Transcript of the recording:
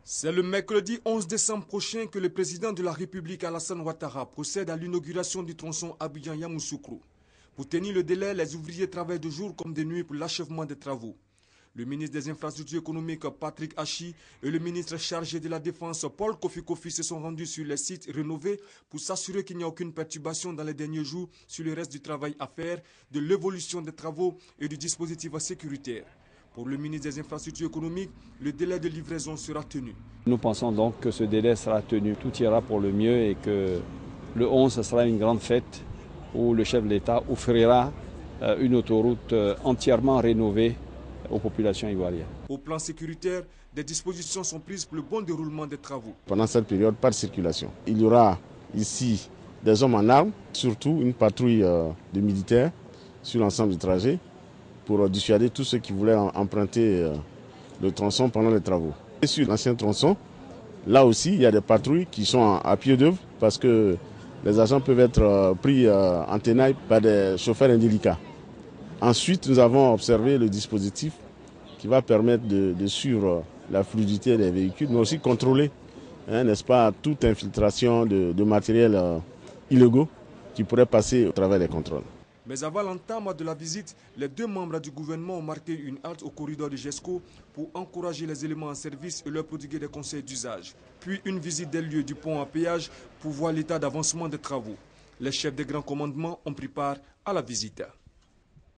C'est le mercredi 11 décembre prochain que le président de la République Alassane Ouattara procède à l'inauguration du tronçon Abidjan-Yamoussoukro. Pour tenir le délai, les ouvriers travaillent de jour comme de nuit pour l'achèvement des travaux. Le ministre des Infrastructures économiques Patrick Hachi et le ministre chargé de la Défense Paul Kofi Kofi se sont rendus sur les sites rénovés pour s'assurer qu'il n'y a aucune perturbation dans les derniers jours sur le reste du travail à faire, de l'évolution des travaux et du dispositif sécuritaire. Pour le ministre des Infrastructures économiques, le délai de livraison sera tenu. Nous pensons donc que ce délai sera tenu. Tout ira pour le mieux et que le 11 ce sera une grande fête où le chef de l'État offrira une autoroute entièrement rénovée aux populations ivoiriennes. Au plan sécuritaire, des dispositions sont prises pour le bon déroulement des travaux. Pendant cette période, pas de circulation. Il y aura ici des hommes en armes, surtout une patrouille de militaires sur l'ensemble du trajet pour dissuader tous ceux qui voulaient emprunter le tronçon pendant les travaux. Et sur l'ancien tronçon, là aussi, il y a des patrouilles qui sont à pied d'œuvre parce que les agents peuvent être pris en tenaille par des chauffeurs indélicats. Ensuite, nous avons observé le dispositif qui va permettre de suivre la fluidité des véhicules, mais aussi contrôler, n'est-ce pas, toute infiltration de matériel illégaux qui pourrait passer au travers des contrôles. Mais avant l'entame de la visite, les deux membres du gouvernement ont marqué une halte au corridor de GESCO pour encourager les éléments en service et leur prodiguer des conseils d'usage. Puis une visite des lieux du pont à péage pour voir l'état d'avancement des travaux. Les chefs des grands commandements ont pris part à la visite.